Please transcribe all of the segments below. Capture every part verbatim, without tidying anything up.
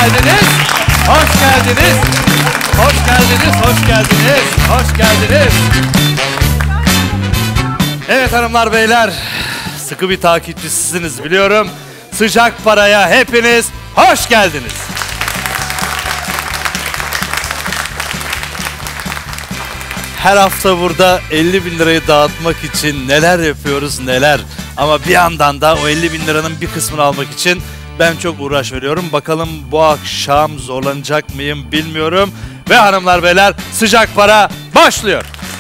geldiniz. Hoş geldiniz. Hoş geldiniz, hoş geldiniz. Hoş geldiniz. Evet hanımlar, beyler. Sıkı bir takipçisiniz biliyorum. Sıcak Para'ya hepiniz hoş geldiniz. Her hafta burada elli bin lirayı dağıtmak için neler yapıyoruz neler. Ama bir yandan da o elli bin liranın bir kısmını almak için ben çok uğraş veriyorum. Bakalım bu akşam zorlanacak mıyım bilmiyorum. Ve hanımlar beyler, Sıcak Para başlıyor.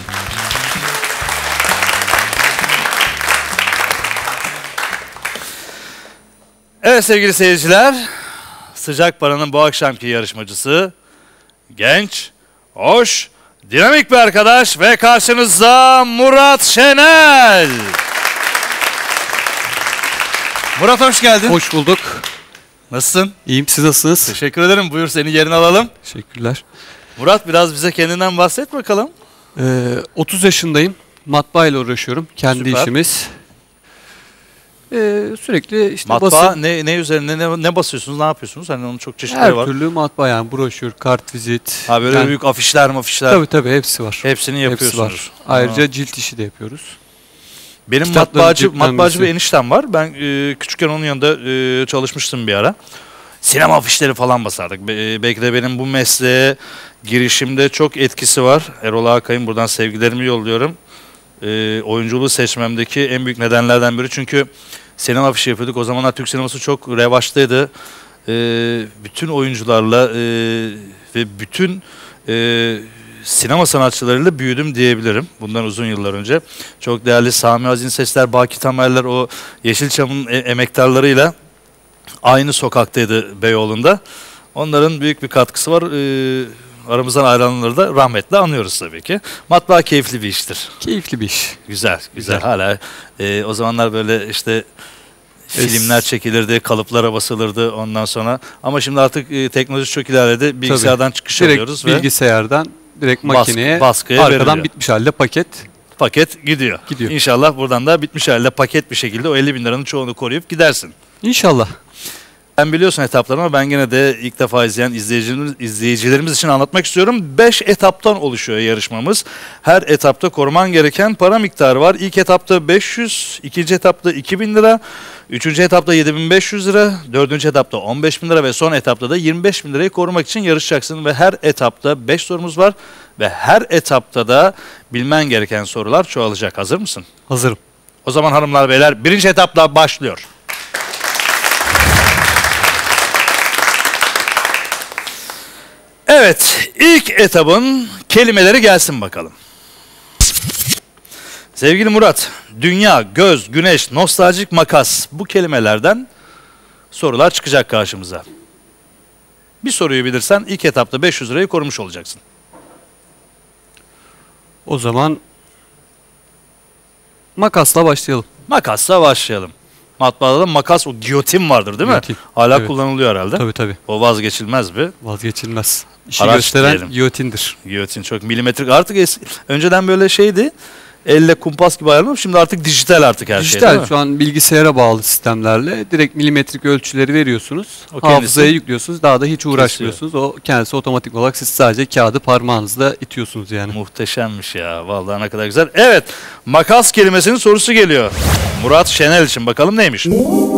Evet sevgili seyirciler, Sıcak Para'nın bu akşamki yarışmacısı genç, hoş, dinamik bir arkadaş ve karşınızda Murat Şenel. Murat hoş geldin. Hoş bulduk. Nasılsın? İyiyim, siz nasılsınız? Teşekkür ederim. Buyur seni yerine alalım. Teşekkürler. Murat biraz bize kendinden bahset bakalım. Ee, otuz yaşındayım. Matbaa ile uğraşıyorum. Kendi Süper. işimiz. Ee, sürekli işte Matbaa basın. ne, ne üzerine ne, ne basıyorsunuz, ne yapıyorsunuz? Hani onun çok çeşitleri Her var. türlü matbaa yani broşür, kartvizit. Ha böyle yani, büyük afişler mafişler. Tabii tabii hepsi var. Hepsini yapıyorsunuz. Hepsi var. Ayrıca Ha. cilt işi de yapıyoruz. Benim Kitapların matbaacı, ciltlenmesi. matbaacı bir eniştem var. Ben e, küçükken onun yanında e, çalışmıştım bir ara. Sinema afişleri falan basardık. Be, belki de benim bu mesleğe girişimde çok etkisi var. Erol Akay'ın buradan sevgilerimi yolluyorum. E, oyunculuğu seçmemdeki en büyük nedenlerden biri. Çünkü sinema afişi yapıyorduk. O zamanlar Türk sineması çok revaçtaydı. E, bütün oyuncularla e, ve bütün e, sinema sanatçılarıyla büyüdüm diyebilirim. Bundan uzun yıllar önce. Çok değerli Sami Azin Sesler, Baki Tamerler, o Yeşilçam'ın e emektarlarıyla aynı sokaktaydı Beyoğlu'nda. Onların büyük bir katkısı var. Ee, aramızdan ayrılanları da rahmetle anıyoruz tabii ki. Matbaa keyifli bir iştir. Keyifli bir iş. Güzel, güzel. Güzel. Hala e, o zamanlar böyle işte filmler çekilirdi, kalıplara basılırdı ondan sonra. Ama şimdi artık e, teknoloji çok ilerledi. Bilgisayardan çıkış Direkt alıyoruz ve bilgisayardan direkt baskı- makineye baskıya arkadan veriliyor. bitmiş halde paket. paket gidiyor. Gidiyor. İnşallah buradan da bitmiş halde paket bir şekilde o elli bin liranın çoğunu koruyup gidersin. İnşallah. Ben biliyorsun etaplarını ama ben gene de ilk defa izleyen izleyicilerimiz, izleyicilerimiz için anlatmak istiyorum. beş etaptan oluşuyor yarışmamız. Her etapta koruman gereken para miktarı var. İlk etapta beş yüz, ikinci etapta iki bin lira, üçüncü etapta yedi bin beş yüz lira, dördüncü etapta on beş bin lira ve son etapta da yirmi beş bin lirayı korumak için yarışacaksın. Ve her etapta beş sorumuz var ve her etapta da bilmen gereken sorular çoğalacak. Hazır mısın? Hazırım. O zaman hanımlar beyler birinci etapla başlıyor. Evet, ilk etabın kelimeleri gelsin bakalım. Sevgili Murat, dünya, göz, güneş, nostaljik, makas, bu kelimelerden sorular çıkacak karşımıza. Bir soruyu bilirsen ilk etapta beş yüz lirayı korumuş olacaksın. O zaman makasla başlayalım. Makasla başlayalım. Matbaada da makas, o giyotin vardır değil mi? Giyotin, Hala evet. kullanılıyor herhalde. Tabii tabii. O vazgeçilmez bir Vazgeçilmez. İşi araç gösteren diyelim. giyotindir. Giyotin. Çok milimetrik. Artık eski, önceden böyle şeydi. Elle kumpas gibi ayarlanmış. Şimdi artık dijital artık her şey. değil Dijital mi? şu an bilgisayara bağlı sistemlerle direkt milimetrik ölçüleri veriyorsunuz. O kendisi Hafızaya yüklüyorsunuz. Daha da hiç uğraşmıyorsunuz. O kendisi otomatik olarak siz sadece kağıdı parmağınızla itiyorsunuz yani. Muhteşemmiş ya. Vallahi ne kadar güzel. Evet. Makas kelimesinin sorusu geliyor. Murat Şenel için bakalım neymiş?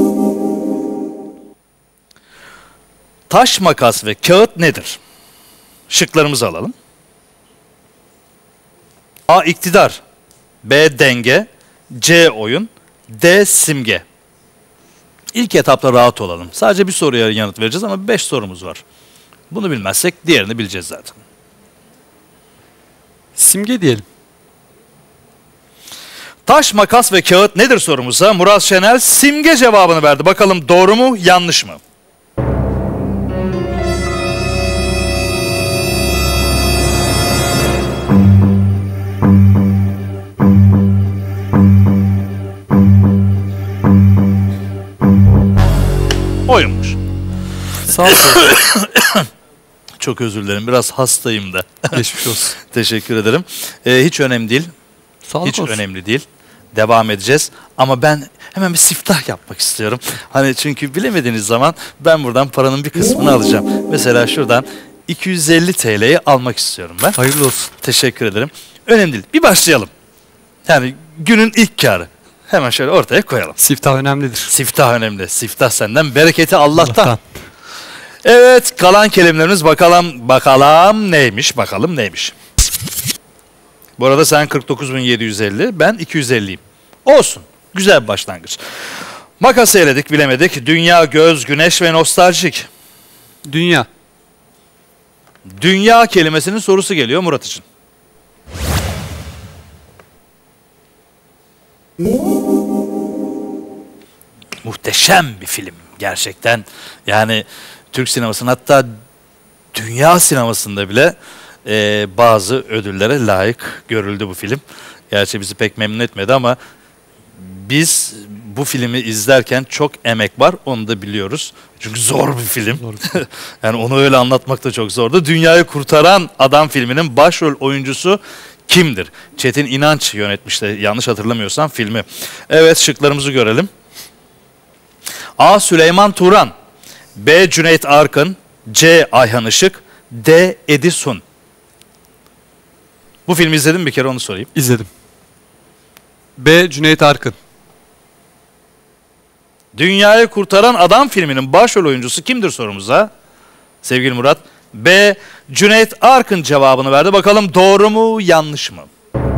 Taş, makas ve kağıt nedir? Şıklarımızı alalım. A. İktidar. B. Denge. C. Oyun. D. Simge. İlk etapta rahat olalım. Sadece bir soruya yanıt vereceğiz ama beş sorumuz var. Bunu bilmezsek diğerini bileceğiz zaten. Simge diyelim. Taş, makas ve kağıt nedir sorumuza? Murat Şenel simge cevabını verdi. Bakalım doğru mu, yanlış mı? Oyunmuş. Sağ olun. Çok özür dilerim. Biraz hastayım da. Geçmiş olsun. Teşekkür ederim. Ee, hiç önemli değil. Sağlık Hiç olsun. önemli değil. devam edeceğiz. Ama ben hemen bir siftah yapmak istiyorum. Hani çünkü bilemediğiniz zaman ben buradan paranın bir kısmını alacağım. Mesela şuradan iki yüz elli T L'yi almak istiyorum ben. Hayırlı olsun. Teşekkür ederim. Önemli değil. Bir başlayalım. Yani günün ilk kârı. Hemen şöyle ortaya koyalım. Siftah önemlidir. Siftah önemli. Siftah senden, bereketi Allah'tan. Allah'tan. Evet, kalan kelimelerimiz bakalım bakalım neymiş, bakalım neymiş. Bu arada sen kırk dokuz bin yedi yüz elli, ben iki yüz elliyim. Olsun, güzel bir başlangıç. Makas eledik, bilemedik. Dünya, göz, güneş ve nostaljik. Dünya. Dünya kelimesinin sorusu geliyor Murat için. Muhteşem bir film gerçekten. Yani Türk sinemasının, hatta dünya sinemasında bile e, bazı ödüllere layık görüldü bu film. Gerçi bizi pek memnun etmedi ama biz bu filmi izlerken çok emek var, onu da biliyoruz. Çünkü zor bir film. Zor bir film. Yani onu öyle anlatmak da çok zordu. Dünyayı Kurtaran Adam filminin başrol oyuncusu kimdir? Çetin İnanç yönetmişti, yanlış hatırlamıyorsam filmi. Evet, şıklarımızı görelim. A. Süleyman Turan, B. Cüneyt Arkın, C. Ayhan Işık, D. Edison. Bu filmi izledin mi, bir kere onu sorayım. İzledim. B. Cüneyt Arkın. Dünyayı Kurtaran Adam filminin başrol oyuncusu kimdir sorumuza? Sevgili Murat, B. Cüneyt Arkın cevabını verdi. Bakalım doğru mu, yanlış mı?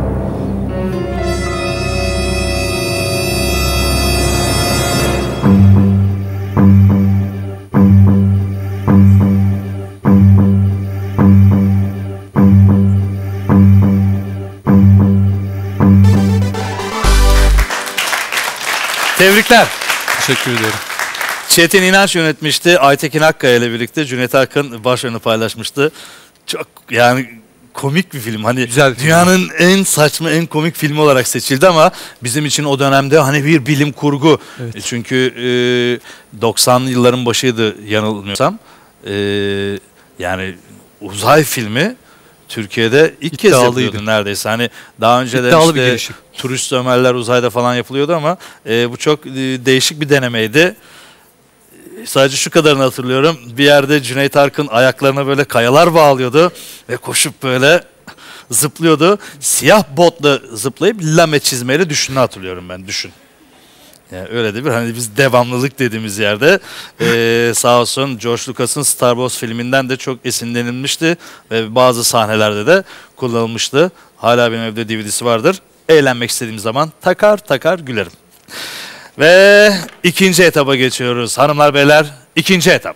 Tebrikler. Teşekkür ediyorum. Çetin İnanç yönetmişti. Aytekin Akkaya ile birlikte Cüneyt Arkın başrolünü paylaşmıştı. Çok yani komik bir film. Hani Güzel bir film. dünyanın en saçma, en komik filmi olarak seçildi ama bizim için o dönemde hani bir bilim kurgu. Evet. E Çünkü e, doksanlı yılların başıydı yanılmıyorsam. E, yani uzay filmi Türkiye'de ilk kez İddialıydı. yapılıyordu neredeyse. Hani daha önceden İddialı bir işte girişim. turist Ömerler uzayda falan yapılıyordu ama e, bu çok e, değişik bir denemeydi. E, sadece şu kadarını hatırlıyorum. Bir yerde Cüneyt Arkın ayaklarına böyle kayalar bağlıyordu ve koşup böyle zıplıyordu. Siyah botla zıplayıp lame çizmeyle düşündüğünü hatırlıyorum ben. Düşün. Yani öyle de bir, hani biz devamlılık dediğimiz yerde e, sağ olsun George Lucas'ın Star Wars filminden de çok esinlenilmişti ve bazı sahnelerde de kullanılmıştı. Hala benim evde D V D'si vardır. Eğlenmek istediğim zaman takar takar gülerim. Ve ikinci etaba geçiyoruz. Hanımlar beyler, ikinci etap.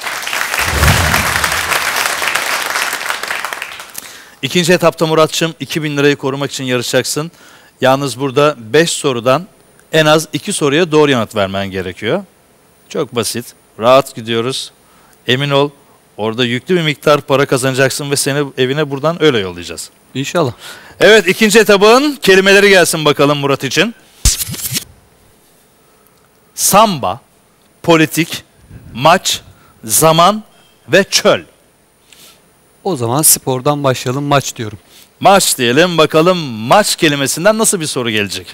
İkinci etapta Muratçım iki bin lirayı korumak için yarışacaksın. Yalnız burada beş sorudan en az iki soruya doğru yanıt vermen gerekiyor. Çok basit. Rahat gidiyoruz. Emin ol, orada yüklü bir miktar para kazanacaksın ve seni evine buradan öyle yollayacağız. İnşallah. Evet, ikinci etabın kelimeleri gelsin bakalım Murat için. Samba, politik, maç, zaman ve çöl. O zaman spordan başlayalım, maç diyorum. Maç diyelim, bakalım maç kelimesinden nasıl bir soru gelecek?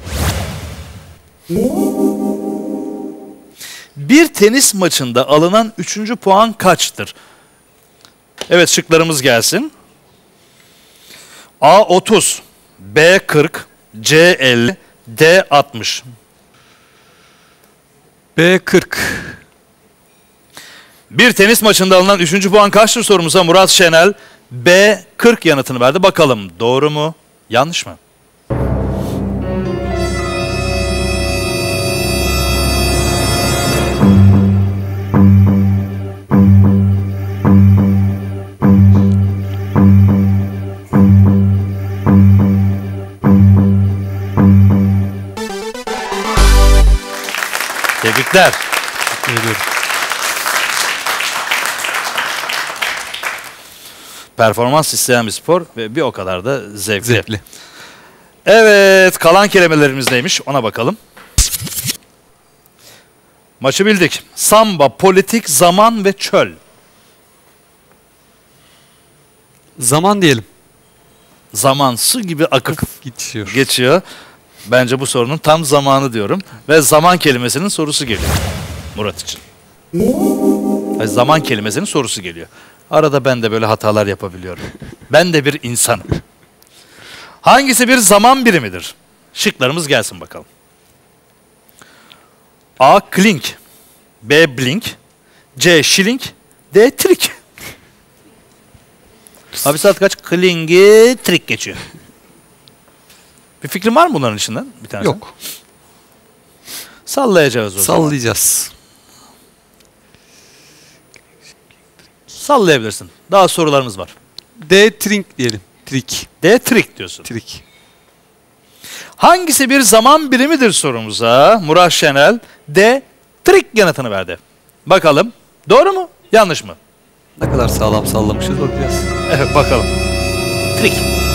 Bir tenis maçında alınan üçüncü puan kaçtır? Evet, şıklarımız gelsin. A otuz, B kırk, C elli, D altmış. B kırk. Bir tenis maçında alınan üçüncü puan kaçtır sorumuza Murat Şenel B kırk yanıtını verdi. Bakalım doğru mu, yanlış mı? Tebrikler. Teşekkür ediyorum. Performans isteyen bir spor ve bir o kadar da zevkli. Zevkli. Evet, kalan kelimelerimiz neymiş ona bakalım. Maçı bildik. Samba, politik, zaman ve çöl. Zaman diyelim. Zaman su gibi akıp Akıp geçiyor. geçiyor. Bence bu sorunun tam zamanı diyorum. Ve zaman kelimesinin sorusu geliyor Murat için. Ve zaman kelimesinin sorusu geliyor. Arada ben de böyle hatalar yapabiliyorum. Ben de bir insanım. Hangisi bir zaman birimidir? Şıklarımız gelsin bakalım. A. Klink, B. Blink, C. Şilink, D. Trik. Abi saat kaç? Klingi trik geçiyor. Bir fikrin var mı bunların içinden? Bir tanesi. Yok. Sallayacağız o zaman. Sallayacağız. Sallayabilirsin. Daha sorularımız var. D. Trink diyelim. Trik. D. Trik diyorsun. Trik. Hangisi bir zaman birimidir sorumuza? Murat Şenel D. Trik yanıtını verdi. Bakalım doğru mu? Yanlış mı? Ne kadar sağlam sallamışız bakacağız. Evet bakalım. Trik.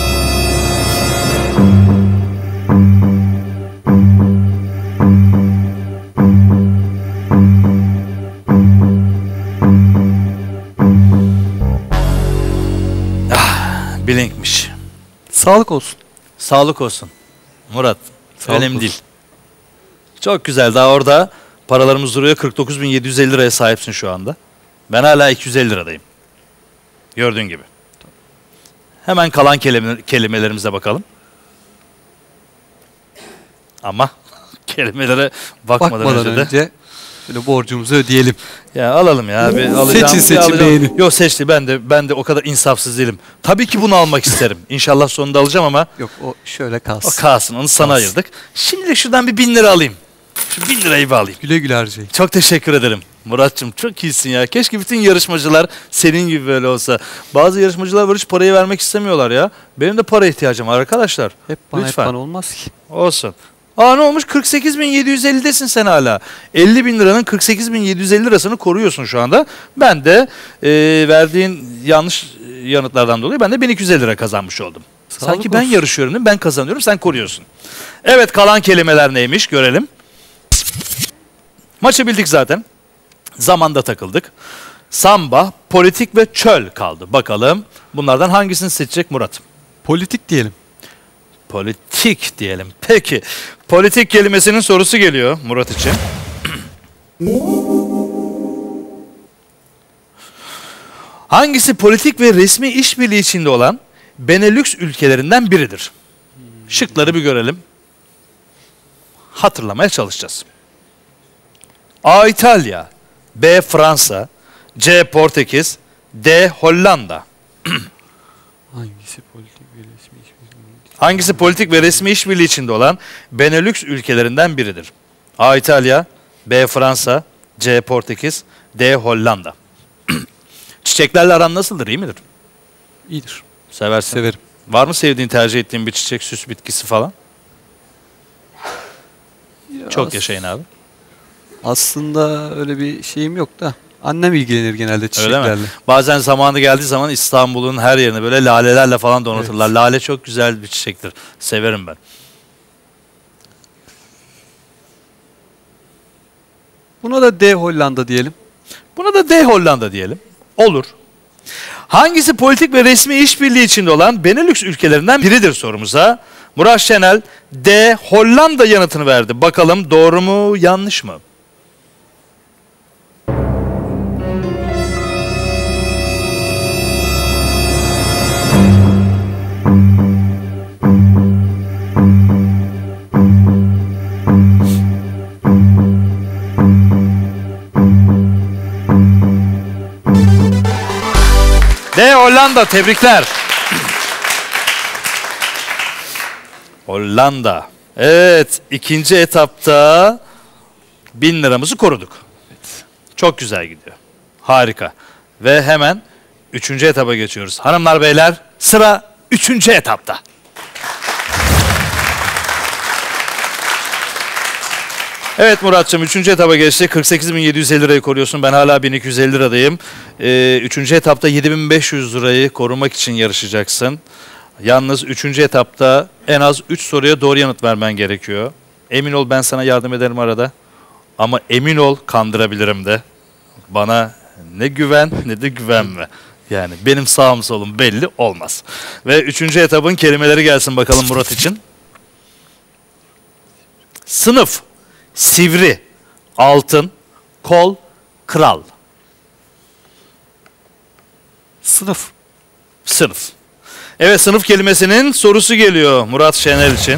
Ah, Blink'miş. Sağlık olsun. Sağlık olsun. Murat. Sağlık Önemli olsun. değil. Çok güzel. Daha orada paralarımız duruyor. kırk dokuz bin yedi yüz elli liraya sahipsin şu anda. Ben hala iki yüz elli liradayım. Gördüğün gibi. Hemen kalan kelime, kelimelerimize bakalım. Ama kelimelere bakmadan, Bakmadan önce de önce şöyle borcumuzu ödeyelim. ya alalım ya bir alacağım. Seçin, bir seçin, alacağım. beğenin. Yok seçti. Ben de ben de o kadar insafsız değilim. Tabii ki bunu almak isterim. İnşallah sonunda alacağım ama Yok o şöyle o kalsın. kalsın. Onu sana Kalsın. ayırdık. Şimdi şuradan bir bin lira alayım. Şu bin lirayı bir alayım. Güle güle harcayın. Çok teşekkür ederim. Muratçım çok iyisin ya. Keşke bütün yarışmacılar senin gibi böyle olsa. Bazı yarışmacılar böyle hiç parayı vermek istemiyorlar ya. Benim de para ihtiyacım var arkadaşlar. Hep bana Lütfen. hep bana olmaz ki. Olsun. Aa ne olmuş? kırk sekiz bin yedi yüz elli'desin sen hala. elli bin liranın kırk sekiz bin yedi yüz elli lirasını koruyorsun şu anda. Ben de e, verdiğin yanlış yanıtlardan dolayı ben de bin iki yüz elli lira kazanmış oldum. Sağlık Sanki ben olsun. yarışıyorum değil mi? Ben kazanıyorum, sen koruyorsun. Evet, kalan kelimeler neymiş görelim. Maçı bildik zaten. Zamanda takıldık. Samba, politik ve çöl kaldı. Bakalım bunlardan hangisini seçecek Murat? Politik diyelim. Politik diyelim. Peki. Politik kelimesinin sorusu geliyor Murat için. Hangisi politik ve resmi işbirliği içinde olan Benelux ülkelerinden biridir? Şıkları bir görelim. Hatırlamaya çalışacağız. A. İtalya, B. Fransa, C. Portekiz, D. Hollanda. Hangisi politik ve resmi işbirliği? Hangisi politik ve resmi işbirliği içinde olan Benelux ülkelerinden biridir? A. İtalya, B. Fransa, C. Portekiz, D. Hollanda. Çiçeklerle aran nasıldır, iyi midir? İyidir. Seversin. Severim. Var mı sevdiğin, tercih ettiğin bir çiçek, süs bitkisi falan? Ya Çok as- yaşayın abi. Aslında öyle bir şeyim yok da. Annem ilgilenir genelde Öyle çiçeklerle. mi? Bazen zamanı geldiği zaman İstanbul'un her yerine böyle lalelerle falan donatırlar. Evet. Lale çok güzel bir çiçektir. Severim ben. Buna da D Hollanda diyelim. Buna da D Hollanda diyelim. Olur. Hangisi politik ve resmi işbirliği içinde olan Benelux ülkelerinden biridir sorumuza? Murat Şenel D Hollanda yanıtını verdi. Bakalım doğru mu, yanlış mı? D Hollanda, tebrikler. Hollanda. Evet, ikinci etapta bin liramızı koruduk. Çok güzel gidiyor. Harika. Ve hemen üçüncü etapa geçiyoruz. Hanımlar beyler, sıra üçüncü etapta. Evet Muratçım, üçüncü etaba geçti. kırk sekiz bin yedi yüz elli lirayı koruyorsun. Ben hala bin iki yüz elli liradayım. Ee, üçüncü etapta yedi bin beş yüz lirayı korumak için yarışacaksın. Yalnız üçüncü etapta en az üç soruya doğru yanıt vermen gerekiyor. Emin ol, ben sana yardım ederim arada. Ama emin ol, kandırabilirim de. Bana ne güven ne de güvenme. Yani benim sağım solum belli olmaz. Ve üçüncü etapın kelimeleri gelsin bakalım Murat için. Sınıf, sivri, altın, kol, kral. Sınıf. Sınıf. Evet, sınıf kelimesinin sorusu geliyor Murat Şener için.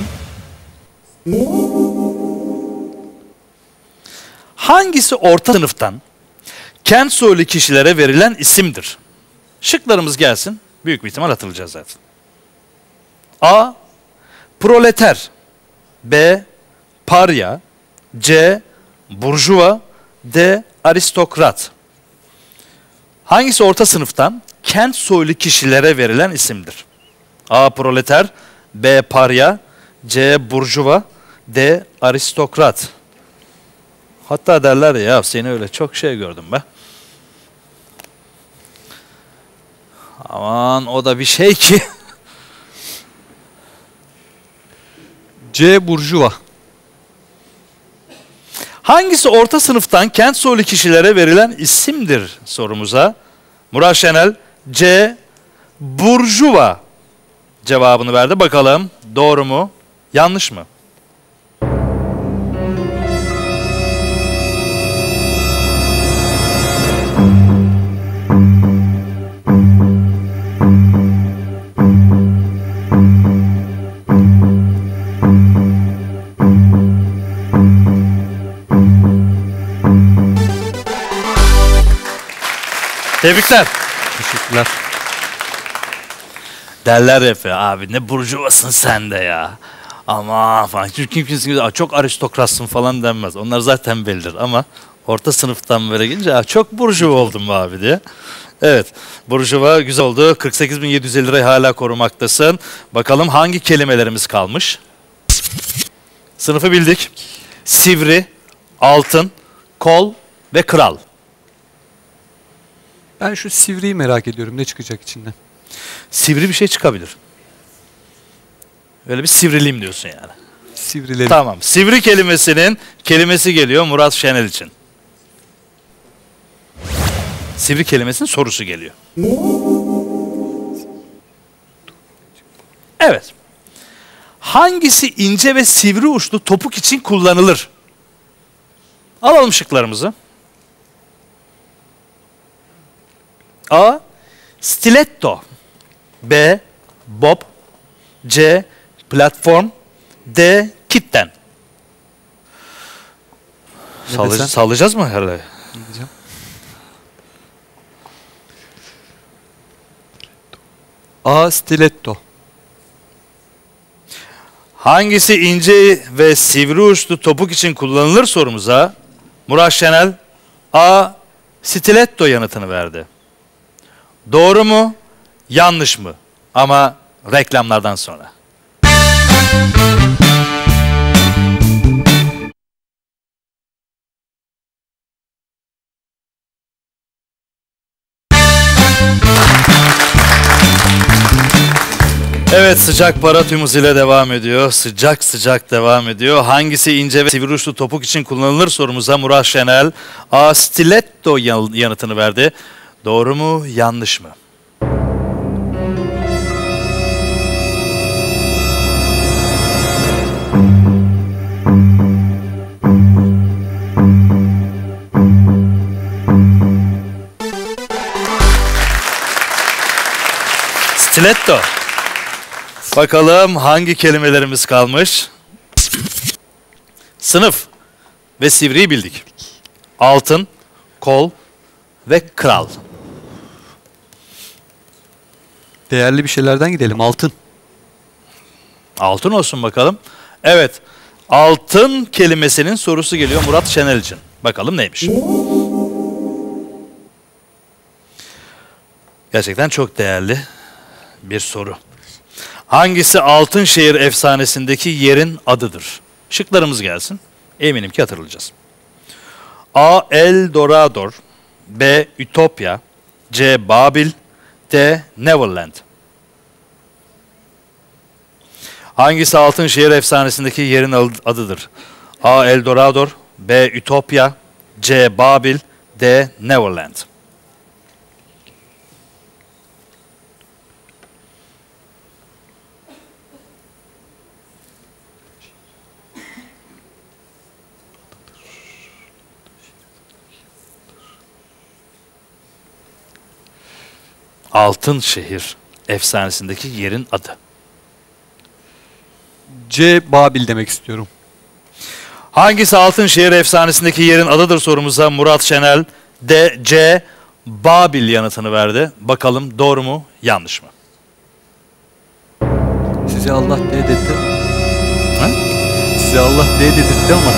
Hangisi orta sınıftan kent soylu kişilere verilen isimdir? Şıklarımız gelsin. Büyük bir ihtimal hatırlayacağız zaten. A. Proleter. B. Parya. C. Burjuva. D. Aristokrat. Hangisi orta sınıftan kent soylu kişilere verilen isimdir? A. Proleter. B. Parya. C. Burjuva. D. Aristokrat. Hatta derler ya, seni öyle çok şey gördüm be. Aman o da bir şey ki. C. Burjuva. Hangisi orta sınıftan kent soylu kişilere verilen isimdir sorumuza? Murat Şenel C. Burjuva cevabını verdi. Bakalım doğru mu? Yanlış mı? Tebrikler. Teşekkürler. Derler hep ya, abi ne burjuvasın sen de ya. Ama falan. Çünkü kim kimsin çok aristokratsın falan denmez. Onlar zaten bellidir ama orta sınıftan böyle gelince çok burjuva oldum abi diye. Evet, burjuva güzel oldu. kırk sekiz bin yedi yüz elli lirayı hala korumaktasın. Bakalım hangi kelimelerimiz kalmış? Sınıfı bildik. Sivri, altın, kol ve kral. Ben şu sivriyi merak ediyorum. Ne çıkacak içinden? Sivri bir şey çıkabilir. Öyle bir sivriliyim diyorsun yani. Sivrileri. Tamam. Sivri kelimesinin kelimesi geliyor Murat Şenel için. Sivri kelimesinin sorusu geliyor. Evet. Hangisi ince ve sivri uçlu topuk için kullanılır? Alalım şıklarımızı. A. Stiletto. B. Bob. C. Platform. D. Kitten. Sallay- sallayacağız mı herhalde? Diyeceğim. A. Stiletto. Hangisi ince ve sivri uçlu topuk için kullanılır sorumuza Murat Şenel A. Stiletto yanıtını verdi. Doğru mu? Yanlış mı? Ama reklamlardan sonra. Evet, sıcak para tüm hızıyla devam ediyor. Sıcak sıcak devam ediyor. Hangisi ince ve sivri uçlu topuk için kullanılır sorumuza Murat Şenel A. Stiletto yanıtını verdi. Doğru mu? Yanlış mı? Stiletto. Bakalım hangi kelimelerimiz kalmış? Sınıf ve sivriyi bildik. Altın, kol ve kral. Değerli bir şeylerden gidelim. Altın. Altın olsun bakalım. Evet, altın kelimesinin sorusu geliyor Murat Şenel için. Bakalım neymiş? Gerçekten çok değerli bir soru. Hangisi Altınşehir efsanesindeki yerin adıdır? Şıklarımız gelsin. Eminim ki hatırlayacağız. A. El Dorado. B. Ütopya. C. Babil. D. Neverland. Hangisi Altınşehir efsanesindeki yerin adıdır? A. El Dorado. B. Ütopya. C. Babil. D. Neverland. Altın Şehir efsanesindeki yerin adı. C. Babil demek istiyorum. Hangisi Altın Şehir efsanesindeki yerin adıdır sorumuza Murat Şenel D. C. Babil yanıtını verdi. Bakalım doğru mu yanlış mı? Size Allah D dedirtti. Ha? Size Allah D dedirtti ama.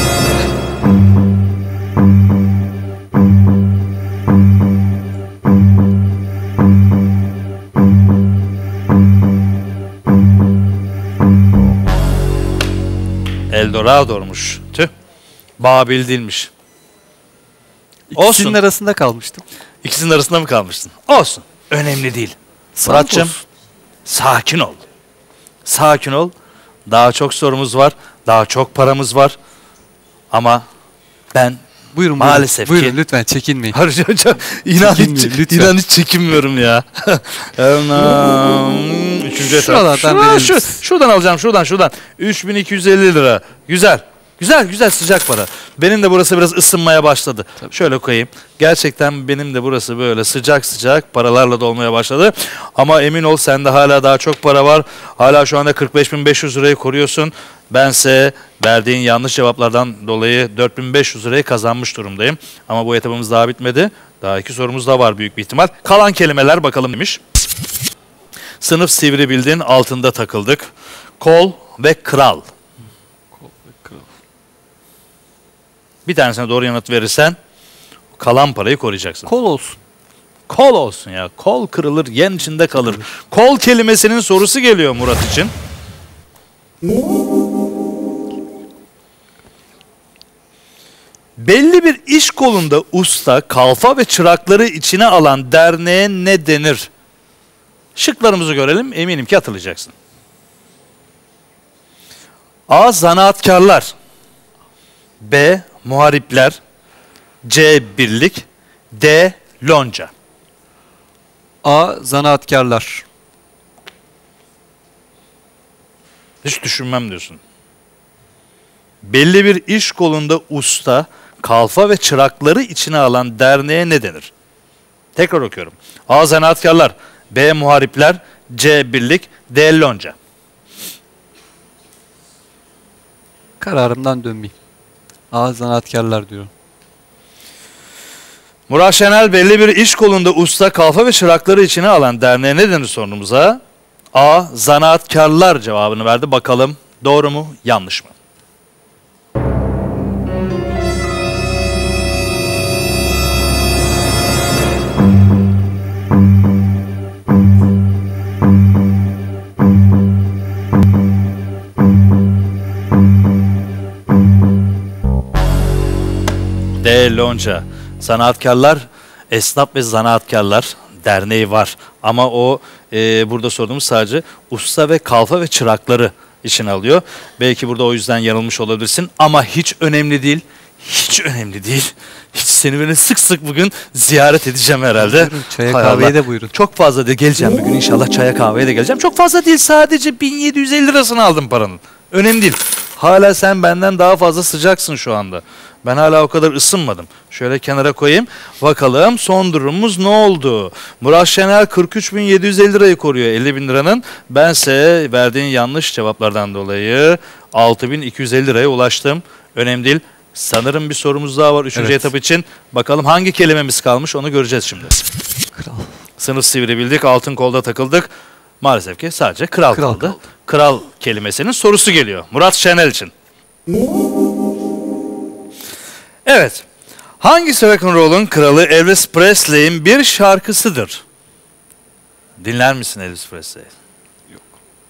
Eldorado'muş. Tüh. Babil değilmiş. İkisinin Olsun. arasında kalmıştım. İkisinin arasında mı kalmıştın? Olsun. Önemli değil. Muratcığım, sakin ol. Sakin ol. Daha çok sorumuz var. Daha çok paramız var. Ama ben Buyurun, maalesef buyurun, ki... buyurun lütfen çekinmeyin. Hayır, hocam, inan, hiç, Çekinmeyin, lütfen. inan hiç çekinmiyorum ya. Üçüncü etap. Şuralardan Şuradan, verelim. şu, şuradan alacağım, şuradan, şuradan. üç bin iki yüz elli lira. Güzel. Güzel, güzel sıcak para. Benim de burası biraz ısınmaya başladı. Tabii. Şöyle koyayım. Gerçekten benim de burası böyle sıcak sıcak paralarla dolmaya başladı. Ama emin ol sende hala daha çok para var. Hala şu anda kırk beş bin beş yüz lirayı koruyorsun. Bense verdiğin yanlış cevaplardan dolayı dört bin beş yüz lirayı kazanmış durumdayım. Ama bu etapımız daha bitmedi. Daha iki sorumuz daha var büyük bir ihtimal. Kalan kelimeler bakalım demiş. Sınıf sivri bildin, altında takıldık. Kol ve kral. Bir tanesine doğru yanıt verirsen kalan parayı koruyacaksın. Kol olsun. Kol olsun ya. Kol kırılır, yen içinde kalır. Kol kelimesinin sorusu geliyor Murat için. Belli bir iş kolunda usta, kalfa ve çırakları içine alan derneğe ne denir? Şıklarımızı görelim. Eminim ki hatırlayacaksın. A. Zanaatkarlar. B. Muharipler. C. Birlik. D. Lonca. A. Zanaatkarlar. Hiç düşünmem diyorsun. Belli bir iş kolunda usta, kalfa ve çırakları içine alan derneğe ne denir? Tekrar okuyorum. A. Zanaatkarlar. B. Muharipler. C. Birlik. D. Lonca. Kararımdan dönmeyeyim. A. Zanaatkarlar diyorum. Murat Şenel belli bir iş kolunda usta, kalfa ve çırakları içine alan derneğe ne denir sorumuza? A. Zanaatkarlar cevabını verdi. Bakalım doğru mu yanlış mı? D. Lonca. Sanatkarlar, esnaf ve zanaatkarlar derneği var. Ama o e, burada sorduğumuz sadece usta ve kalfa ve çırakları içine alıyor. Belki burada o yüzden yanılmış olabilirsin ama hiç önemli değil. Hiç önemli değil. Hiç seni böyle sık sık bugün ziyaret edeceğim herhalde. Buyurun, çaya Hay kahveye Allah. de buyurun. Çok fazla da geleceğim bugün inşallah çaya kahveye de geleceğim. Çok fazla değil, sadece bin yedi yüz elli lirasını aldım paranın. Önemli değil. Hala sen benden daha fazla sıcaksın şu anda. Ben hala o kadar ısınmadım. Şöyle kenara koyayım. Bakalım son durumumuz ne oldu? Murat Şenel kırk üç bin yedi yüz elli lirayı koruyor elli bin liranın. Bense verdiğin yanlış cevaplardan dolayı altı bin iki yüz elli liraya ulaştım. Önemli değil. Sanırım bir sorumuz daha var üçüncü Evet. etap için. Bakalım hangi kelimemiz kalmış onu göreceğiz şimdi. Kral. Sınıf sivri bildik, altın kolda takıldık. Maalesef ki sadece kral, Kral kaldı. kaldı. Kral kelimesinin sorusu geliyor. Murat Şenel için. Evet. Hangisi rock'n'roll'un kralı Elvis Presley'in bir şarkısıdır? Dinler misin Elvis Presley? Yok.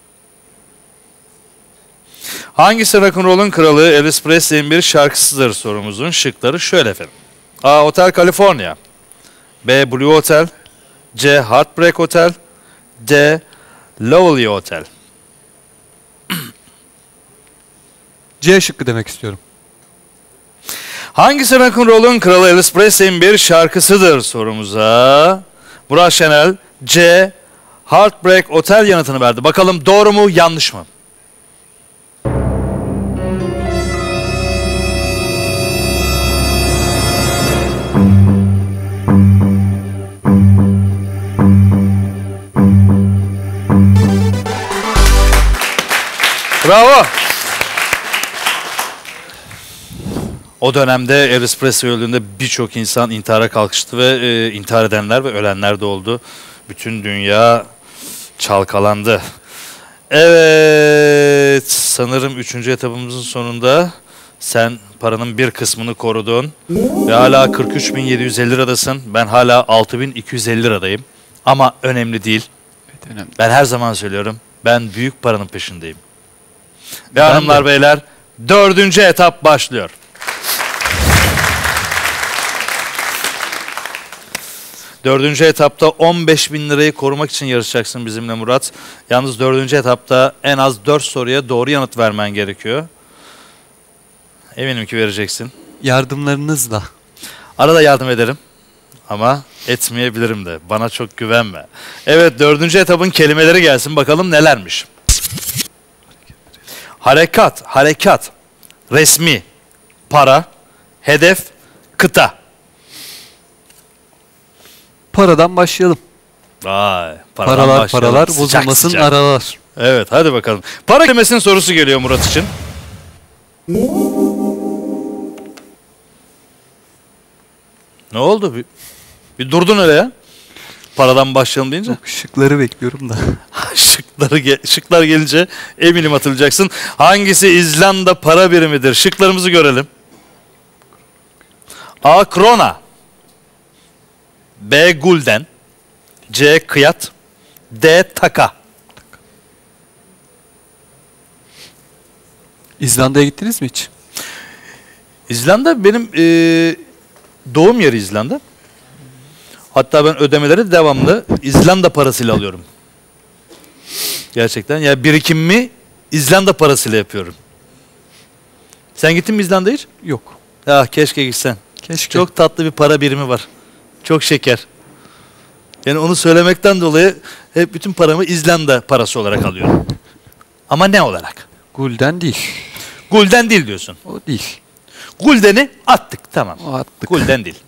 Hangisi rock'n'roll'un kralı Elvis Presley'in bir şarkısıdır sorumuzun şıkları şöyle efendim. A. Hotel California. B. Blue Hotel. C. Heartbreak Hotel. D. Lovely Hotel. C şıkkı demek istiyorum. Hangisi rock'n'roll'un kralı Elvis Presley'in bir şarkısıdır sorumuza? Murat Şenel C. Heartbreak Hotel yanıtını verdi. Bakalım doğru mu yanlış mı? Bravo. O dönemde Elvis Presley öldüğünde birçok insan intihara kalkıştı ve e, intihar edenler ve ölenler de oldu. Bütün dünya çalkalandı. Evet, sanırım üçüncü etapımızın sonunda sen paranın bir kısmını korudun ve hala kırk üç bin yedi yüz elli liradasın. Ben hala altı bin iki yüz elli liradayım. Ama önemli değil. Evet, önemli. Ben her zaman söylüyorum, ben büyük paranın peşindeyim. Ve Ben hanımlar de. beyler, dördüncü etap başlıyor. Dördüncü etapta on beş bin lirayı korumak için yarışacaksın bizimle Murat. Yalnız dördüncü etapta en az dört soruya doğru yanıt vermen gerekiyor. Eminim ki vereceksin. Yardımlarınızla. Arada yardım ederim ama etmeyebilirim de. Bana çok güvenme. Evet, dördüncü etapın kelimeleri gelsin, bakalım nelermiş. Harekat, harekat, resmi, para, hedef, kıta. Paradan başlayalım. Vay, paradan Paralar başlayalım. paralar Sıcak bozulmasın sıcak. aralar. Evet, hadi bakalım. Para kelimesinin sorusu geliyor Murat için. Ne oldu? Bir, bir durdun öyle ya. Paradan başlayalım deyince. Çok şıkları bekliyorum da. Şıkları ge- şıklar gelince eminim atılacaksın. Hangisi İzlanda para birimidir? Şıklarımızı görelim. A. Krona, B. Gulden, C. Kıyat, D. Taka. İzlanda'ya gittiniz mi hiç? İzlanda benim e, doğum yeri İzlanda. Hatta ben ödemeleri devamlı İzlanda parasıyla alıyorum. Gerçekten. Ya birikimimi İzlanda parasıyla yapıyorum. Sen gittin mi İzlanda'ya hiç? Yok. Ya keşke gitsen. Keşke. Çok tatlı bir para birimi var. Çok şeker. Yani onu söylemekten dolayı hep bütün paramı İzlanda parası olarak alıyorum. Ama ne olarak? Gulden değil. Gulden değil diyorsun. O değil. Gulden'i attık, tamam. O attık. Gulden değil.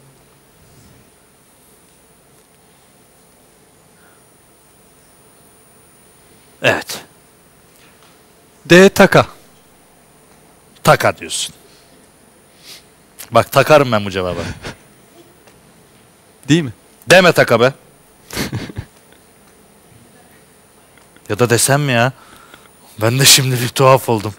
Evet. D taka. Taka diyorsun. Bak takarım ben bu cevaba. Değil mi? Deme taka be. Ya da desem mi ya? Ben de şimdi bir tuhaf oldum.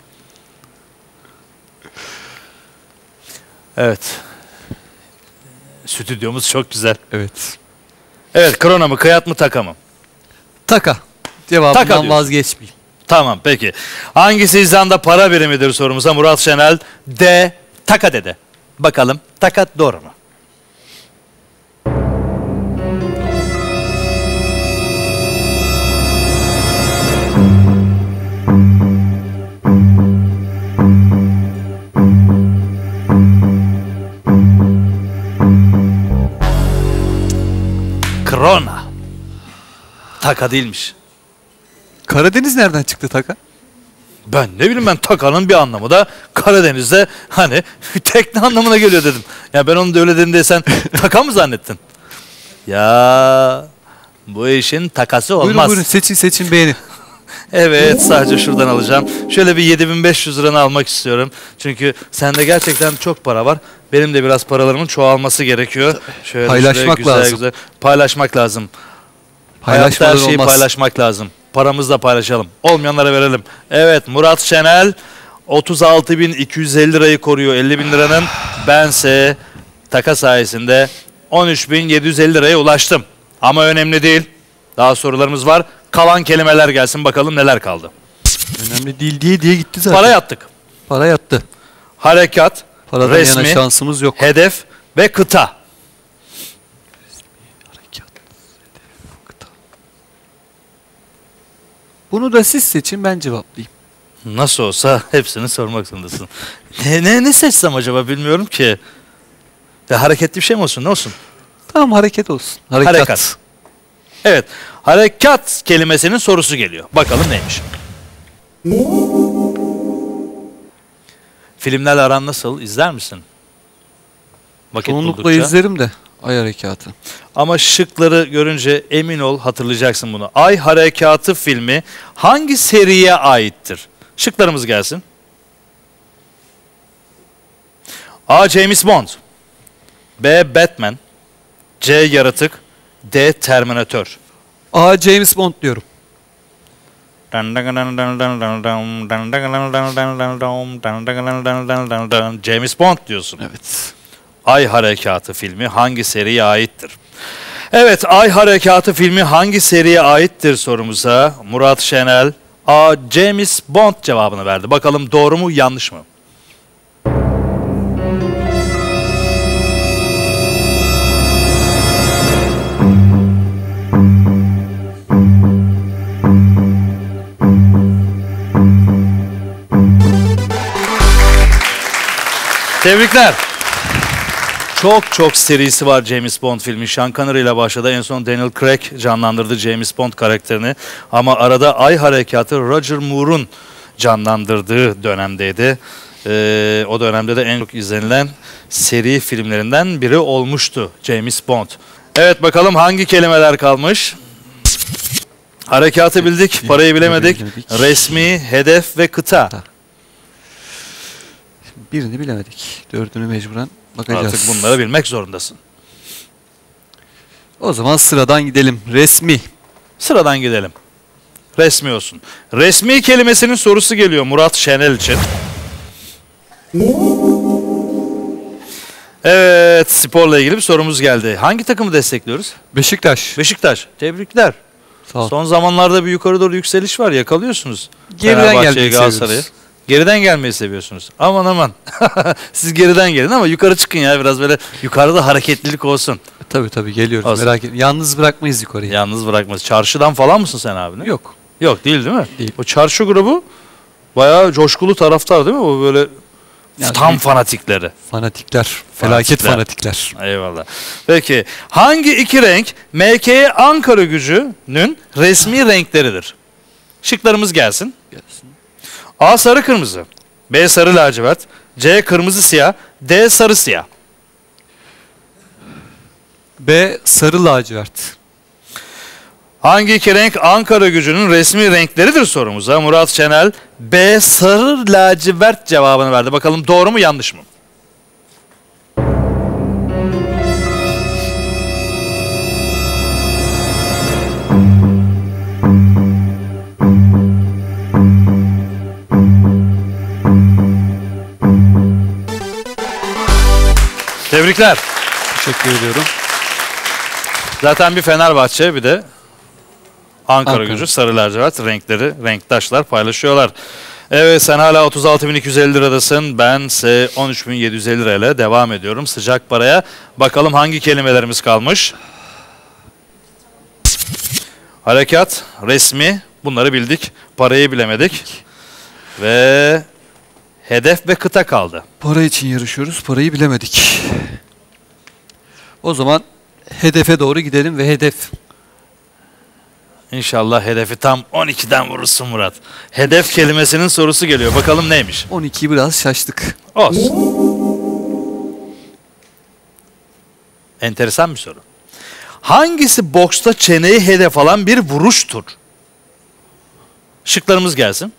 Evet. Stüdyomuz çok güzel. Evet. Evet, krona mı, kıyat mı, taka mı? Taka. Cevabından Taka diyorsun. vazgeçmeyin. Tamam, peki. Hangisi İzlanda para birimidir sorumuza? Murat Şenel D. Taka dedi. Bakalım taka doğru mu? Krona. Taka değilmiş. Karadeniz nereden çıktı taka? Ben ne bileyim, ben takanın bir anlamı da Karadeniz'de hani tekne anlamına geliyor dedim. Ya ben onu da öyle dedim diye sen taka mı zannettin? Ya bu işin takası olmaz. Buyurun buyurun seçin seçin beğenin. Evet, sadece şuradan alacağım. Şöyle bir yedi bin beş yüz liranı almak istiyorum. Çünkü sende gerçekten çok para var. Benim de biraz paralarımın çoğalması gerekiyor. Şöyle Paylaşmak şöyle güzel lazım. güzel. Paylaşmak lazım. Paylaşmadan Hayatta her şeyi olmaz. paylaşmak lazım. Paramızı da paylaşalım. Olmayanlara verelim. Evet, Murat Şenel otuz altı bin iki yüz elli lirayı koruyor. elli bin liranın. Bense taka sayesinde on üç bin yedi yüz elli liraya ulaştım. Ama önemli değil. Daha sorularımız var. Kalan kelimeler gelsin, bakalım neler kaldı. Önemli değil diye diye gitti zaten. Para yattık. Para yattı. Harekat, Paradan yana resmi, şansımız yok. hedef ve kıta. Harekat, hedef, kıta. Bunu da siz seçin, ben cevaplayayım. Nasıl olsa hepsini sormak zorundasın. ne, ne, ne seçsem acaba bilmiyorum ki. Ya hareketli bir şey mi olsun, ne olsun? Tamam, hareket olsun. Harekat. Harekat. Evet, harekat kelimesinin sorusu geliyor. Bakalım neymiş? Filmlerle aran nasıl? İzler misin? Vakit Çoğunlukla buldukça. izlerim de ay harekatı. Ama şıkları görünce emin ol hatırlayacaksın bunu. Ay Harekatı filmi hangi seriye aittir? Şıklarımız gelsin. A. James Bond, B. Batman, C. Yaratık, D. Terminator. A. James Bond diyorum. James Bond diyorsun. Evet. Ay Harekatı filmi hangi seriye aittir? Evet, Ay Harekatı filmi hangi seriye aittir sorumuza Murat Şenel A. James Bond cevabını verdi. Bakalım doğru mu, yanlış mı? Tebrikler. Çok çok serisi var James Bond filmi. Sean Connery ile başladı. En son Daniel Craig canlandırdı James Bond karakterini. Ama arada Ay Harekatı Roger Moore'un canlandırdığı dönemdeydi. Ee, o dönemde de en çok izlenilen seri filmlerinden biri olmuştu James Bond. Evet, bakalım hangi kelimeler kalmış? Harekatı bildik, parayı bilemedik. Resmi, hedef ve kıta. Birini bilemedik. Dördünü mecburen bakacağız. Artık bunları bilmek zorundasın. O zaman sıradan gidelim. Resmi. Sıradan gidelim. Resmi olsun. Resmi kelimesinin sorusu geliyor Murat Şenel için. Evet, sporla ilgili bir sorumuz geldi. Hangi takımı destekliyoruz? Beşiktaş. Beşiktaş. Tebrikler. Sağ ol. Son zamanlarda bir yukarı doğru yükseliş var, yakalıyorsunuz. Geriden Fenerbahçe'yi, gelmeyi Galatasaray'ı. seviyoruz. Geriden gelmeyi seviyorsunuz. Aman aman. Siz geriden gelin ama yukarı çıkın ya, biraz böyle yukarıda hareketlilik olsun. Tabii tabii geliyoruz, Olsun. merak etme. Yalnız bırakmayız yukarıyı. Yalnız bırakmaz. Çarşıdan falan mısın sen abi? Ne? Yok. Yok, değil değil mi? Değil. O çarşı grubu bayağı coşkulu taraftar değil mi? O böyle Yani tam bir- fanatikleri. Fanatikler. Felaket Fanatikler. fanatikler. Eyvallah. Peki hangi iki renk M K Ankara Gücü'nün resmi renkleridir? Şıklarımız gelsin. Gelsin. A. Sarı kırmızı, B. Sarı lacivert, C. Kırmızı siyah, D. Sarı siyah. B. Sarı lacivert. Hangi iki renk Ankara Gücü'nün resmi renkleridir sorumuza Murat Şenel B. Sarı lacivert cevabını verdi. Bakalım doğru mu, yanlış mı? Tebrikler. Teşekkür ediyorum. Zaten bir Fenerbahçe, bir de Ankara, Ankara. Gücü sarı lacivert renkleri, renktaşlar paylaşıyorlar. Evet, sen hala otuz altı bin iki yüz elli liradasın. Ben ise on üç bin yedi yüz elli lirayla devam ediyorum sıcak paraya. Bakalım hangi kelimelerimiz kalmış? Harekat, resmi, bunları bildik. Parayı bilemedik. Ve hedef ve kıta kaldı. Para için yarışıyoruz. Parayı bilemedik. O zaman hedefe doğru gidelim ve hedef. İnşallah hedefi tam on ikiden vurursun Murat. Hedef kelimesinin sorusu geliyor. Bakalım neymiş? on ikiyi biraz şaştık. Olsun. Enteresan bir soru. Hangisi boksta çeneyi hedef alan bir vuruştur? Şıklarımız gelsin.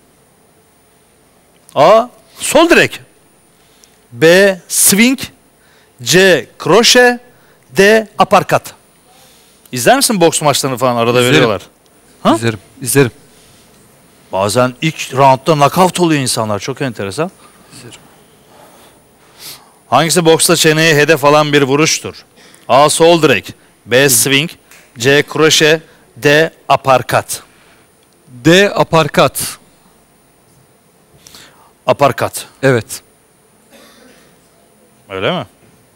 A. Sol direk, B. Swing, C. Kroşe, D. Aparkat. İzler misin boks maçlarını falan, arada İzlerim. veriyorlar. Ha? İzlerim. İzlerim. Bazen ilk roundda knockout oluyor insanlar. Çok enteresan. İzlerim. Hangisi boksta çeneye hedef alan bir vuruştur? A. Sol direk, B. Swing, C. Kroşe, D. Aparkat. D. Aparkat. Aparkat. Evet. Öyle mi?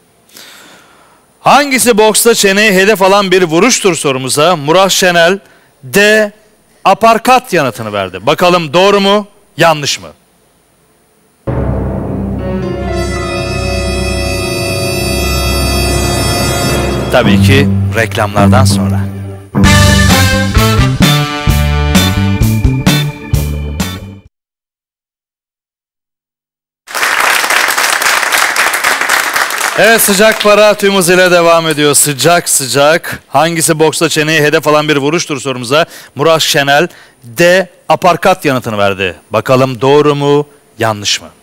Hangisi boksta çeneye hedef alan bir vuruştur sorumuza Murat Şenel D. Aparkat yanıtını verdi. Bakalım doğru mu, yanlış mı? Tabii ki reklamlardan sonra. Evet, sıcak para tüm hızıyla devam ediyor. Sıcak sıcak. Hangisi boksta çeneyi hedef alan bir vuruştur sorumuza? Murat Şenel D. Aparkat yanıtını verdi. Bakalım doğru mu, yanlış mı?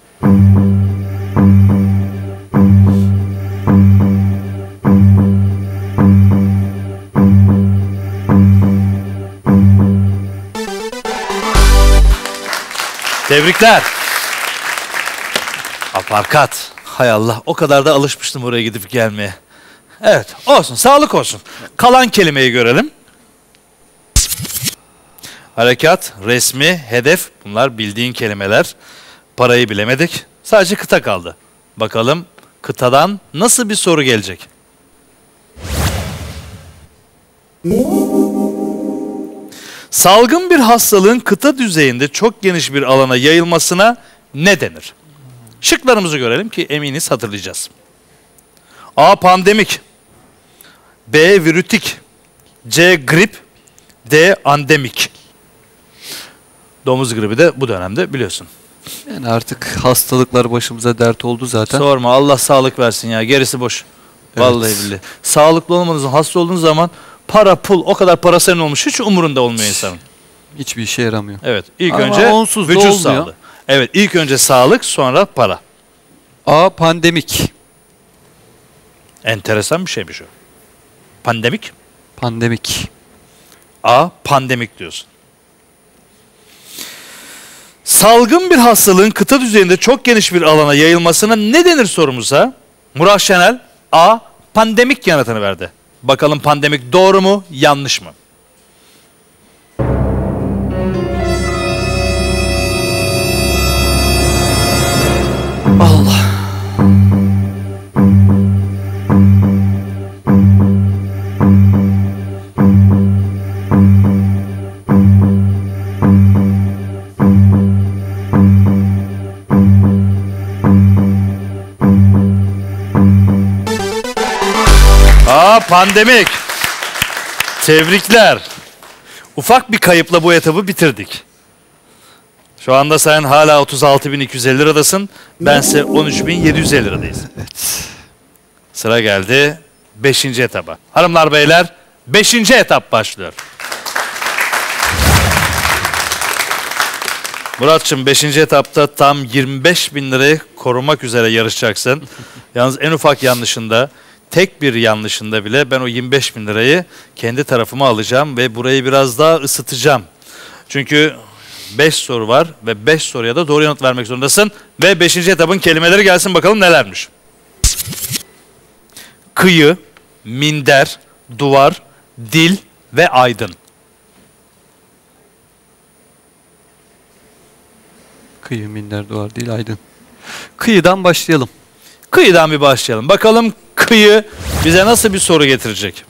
Tebrikler. Aparkat. Hay Allah, o kadar da alışmıştım oraya gidip gelmeye. Evet, olsun, sağlık olsun. Kalan kelimeyi görelim. Harekat, resmi, hedef, bunlar bildiğin kelimeler. Parayı bilemedik. Sadece kıta kaldı. Bakalım kıtadan nasıl bir soru gelecek? Salgın bir hastalığın kıta düzeyinde çok geniş bir alana yayılmasına ne denir? Şıklarımızı görelim ki eminiz hatırlayacağız. A. Pandemik. B. Virütik. C. Grip. D. Andemik. Domuz gribi de bu dönemde biliyorsun. Yani artık hastalıklar başımıza dert oldu zaten. Sorma, Allah sağlık versin ya, gerisi boş. Evet. Vallahi billahi. Sağlıklı olmanızın, hasta olduğunuz zaman para, pul, o kadar para senin olmuş, hiç umurunda olmuyor insanın. Hiçbir işe yaramıyor. Evet, ilk Ama önce onsuz da vücut olmuyor. sağlığı. Evet, ilk önce sağlık, sonra para. A. Pandemik. Enteresan bir şeymiş o. Pandemik. Pandemik. A. Pandemik diyorsun. Salgın bir hastalığın kıta düzeyinde çok geniş bir alana yayılmasına ne denir sorumuza? Murat Şenel A. Pandemik yanıtını verdi. Bakalım pandemik doğru mu, yanlış mı? Allah. Aa, pandemik. Tebrikler. Ufak bir kayıpla bu etabı bitirdik. Şu anda sen hala otuz altı bin iki yüz elli liradasın. Bense on üç bin yedi yüz elli liradayız. Evet. Sıra geldi beşinci etaba. Hanımlar beyler, beşinci etap başlıyor. Muratçım, beşinci etapta tam yirmi beş bin lirayı korumak üzere yarışacaksın. Yalnız en ufak yanlışında, tek bir yanlışında bile ben o yirmi beş bin lirayı kendi tarafıma alacağım ve burayı biraz daha ısıtacağım. Çünkü beş soru var ve beş soruya da doğru yanıt vermek zorundasın. Ve beşinci etapın kelimeleri gelsin bakalım nelermiş. Kıyı, minder, duvar, dil ve aydın. Kıyı, minder, duvar değil, aydın. Kıyıdan başlayalım. Kıyıdan bir başlayalım. Bakalım kıyı bize nasıl bir soru getirecek?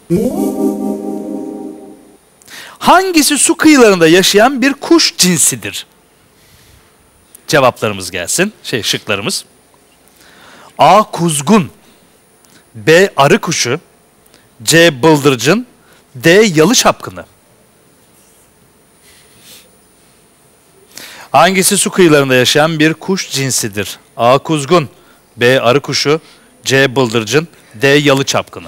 Hangisi su kıyılarında yaşayan bir kuş cinsidir? Cevaplarımız gelsin. Şey, şıklarımız. A. Kuzgun. B. Arı kuşu. C. Bıldırcın. D. Yalı çapkını. Hangisi su kıyılarında yaşayan bir kuş cinsidir? A. Kuzgun. B. Arı kuşu. C. Bıldırcın. D. Yalı çapkını.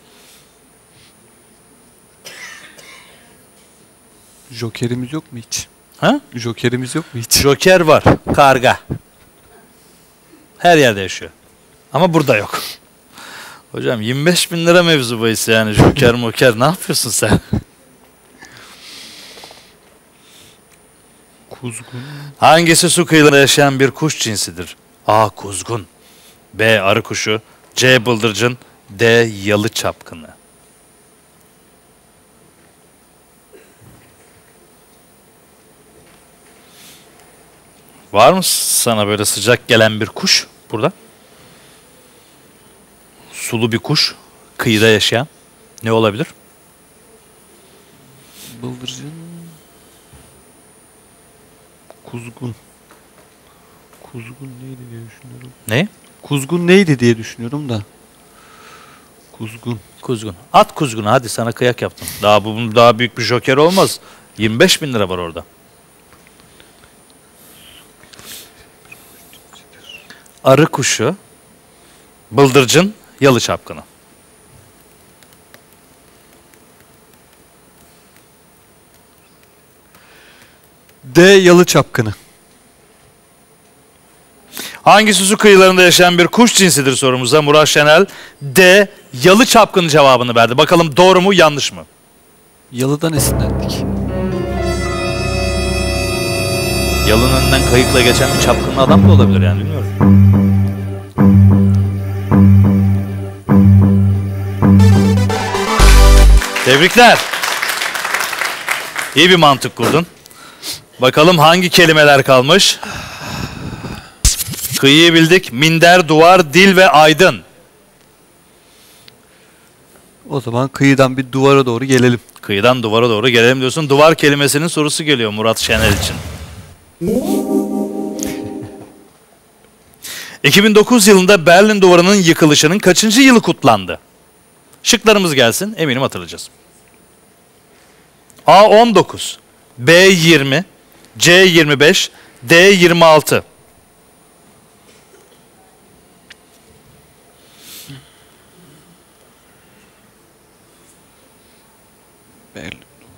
Jokerimiz yok mu hiç? Ha? Jokerimiz yok mu hiç? Joker var. Karga. Her yerde yaşıyor. Ama burada yok. Hocam yirmi beş bin lira mevzu bahis yani. Joker moker ne yapıyorsun sen? Kuzgun. Hangisi su kıyılarında yaşayan bir kuş cinsidir? A. Kuzgun. B. Arı kuşu. C. Bıldırcın. D. Yalı çapkını. Var mı sana böyle sıcak gelen bir kuş burada? Sulu bir kuş, kıyıda yaşayan. Ne olabilir? Bıldırcın. Kuzgun. Kuzgun neydi diye düşünüyorum. Ne? Kuzgun neydi diye düşünüyorum da. Kuzgun. Kuzgun. At kuzgunu, hadi sana kıyak yaptım. Daha bu daha büyük bir joker olmaz. yirmi beş bin lira var orada. Arı kuşu, Bıldırcın, Yalı Çapkını. D. Yalı Çapkını. Hangisi su kıyılarında yaşayan bir kuş cinsidir sorumuza? Murat Şenel D. Yalı Çapkını cevabını verdi. Bakalım doğru mu yanlış mı? Yalıdan esinlendik. Yalının önünden kayıkla geçen bir çapkınlı adam da olabilir yani, bilmiyorum. Tebrikler. İyi bir mantık kurdun. Bakalım hangi kelimeler kalmış? Kıyıyı bildik. Minder, duvar, dil ve aydın. O zaman kıyıdan bir duvara doğru gelelim. Kıyıdan duvara doğru gelelim diyorsun. Duvar kelimesinin sorusu geliyor Murat Şenel için. iki bin dokuz yılında Berlin Duvarı'nın yıkılışının kaçıncı yılı kutlandı? Şıklarımız gelsin, eminim hatırlayacağız. A on dokuz, B yirmi, C yirmi beş, D yirmi altı. Berlin.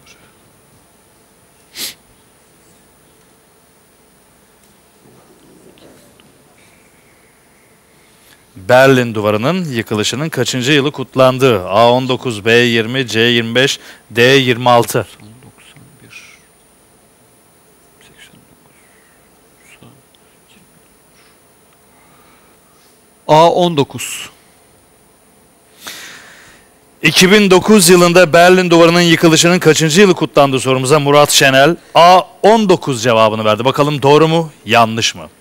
Berlin Duvarı'nın yıkılışının kaçıncı yılı kutlandı? A on dokuz, B yirmi, C yirmi beş, D yirmi altı. doksan bir, seksen dokuz, A on dokuz. iki bin dokuz yılında Berlin Duvarı'nın yıkılışının kaçıncı yılı kutlandı sorumuza Murat Şenel A on dokuz cevabını verdi. Bakalım doğru mu, yanlış mı?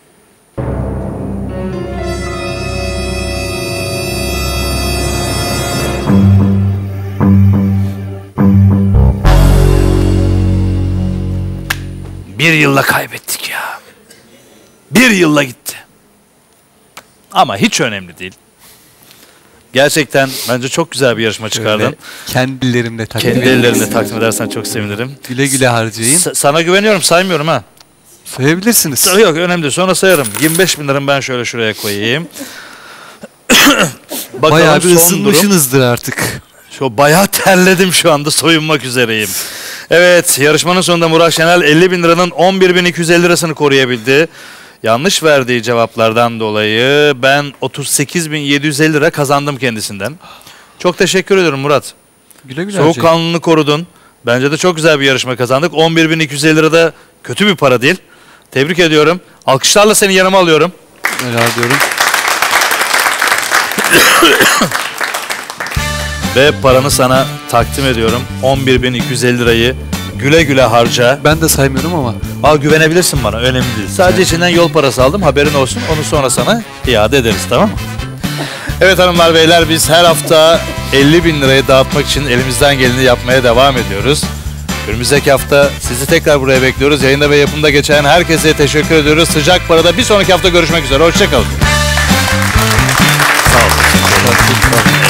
Bir yılla kaybettik ya. Bir yılla gitti. Ama hiç önemli değil. Gerçekten bence çok güzel bir yarışma çıkardın. Şöyle kendilerimle takdim Kendi ederim. ellerinde takdim edersen çok sevinirim. Güle güle harcayın. S- sana güveniyorum, saymıyorum ha. Sayabilirsiniz. Yok, önemli değil, sonra sayarım. yirmi beş bin liramı ben şöyle şuraya koyayım. Bakalım Bayağı bir son durum. ısınmışsınızdır artık. Şu bayağı terledim, şu anda soyunmak üzereyim. Evet, yarışmanın sonunda Murat Şenel elli bin liranın on bir bin iki yüz elli lirasını koruyabildi. Yanlış verdiği cevaplardan dolayı ben otuz sekiz bin yedi yüz elli lira kazandım kendisinden. Çok teşekkür ediyorum Murat. Güle güle harcayın. Soğukkanlılığını korudun. Bence de çok güzel bir yarışma kazandık. on bir bin iki yüz elli lira da kötü bir para değil. Tebrik ediyorum. Alkışlarla seni yanıma alıyorum. Helal diyorum. Ve paranı sana takdim ediyorum. on bir bin iki yüz elli lirayı güle güle harca. Ben de saymıyorum ama. Aa, güvenebilirsin bana, önemli değil. Sadece içinden yol parası aldım, haberin olsun. Onu sonra sana iade ederiz, tamam mı? Evet hanımlar beyler, biz her hafta elli bin lirayı dağıtmak için elimizden geleni yapmaya devam ediyoruz. Önümüzdeki hafta sizi tekrar buraya bekliyoruz. Yayında ve yapımda geçen herkese teşekkür ediyoruz. Sıcak Para'da bir sonraki hafta görüşmek üzere. Hoşça kalın. Sağ olun.